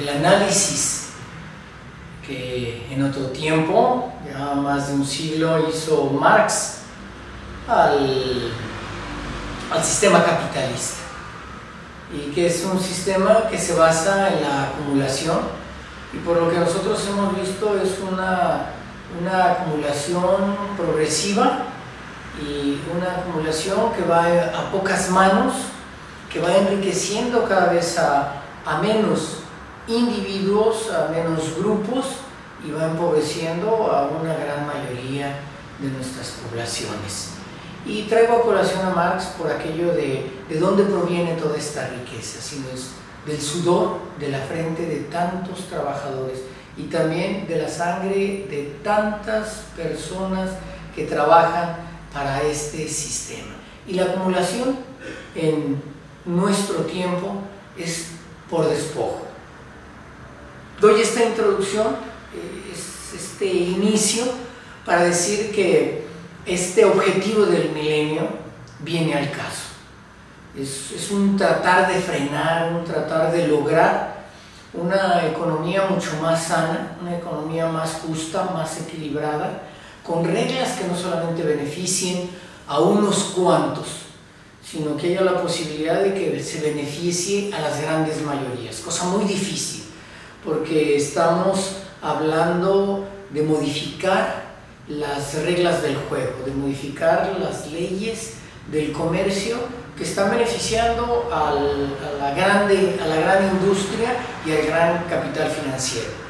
análisis que en otro tiempo, ya más de un siglo, hizo Marx al sistema capitalista, y que es un sistema que se basa en la acumulación, y por lo que nosotros hemos visto es una acumulación progresiva y una acumulación que va a pocas manos, que va enriqueciendo cada vez a menos individuos, a menos grupos, y va empobreciendo a una gran mayoría de nuestras poblaciones. Y traigo a colación a Marx por aquello de dónde proviene toda esta riqueza, sino es del sudor de la frente de tantos trabajadores y también de la sangre de tantas personas que trabajan para este sistema. Y la acumulación en nuestro tiempo es por despojo. Doy esta introducción, este inicio, para decir que este objetivo del milenio viene al caso. Es un tratar de frenar, un tratar de lograr una economía mucho más sana, una economía más justa, más equilibrada, con reglas que no solamente beneficien a unos cuantos, sino que haya la posibilidad de que se beneficie a las grandes mayorías, cosa muy difícil, porque estamos hablando de modificar las reglas del juego, de modificar las leyes del comercio que están beneficiando a la gran industria y al gran capital financiero.